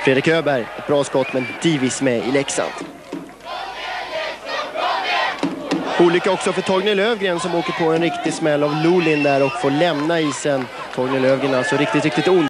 Fredrik Öberg, ett bra skott, men Divis med i Leksand. Olycka också för Torgny Lövgren som åker på en riktig smäll av Lolin där och får lämna isen. Torgny Lövgren alltså riktigt ont.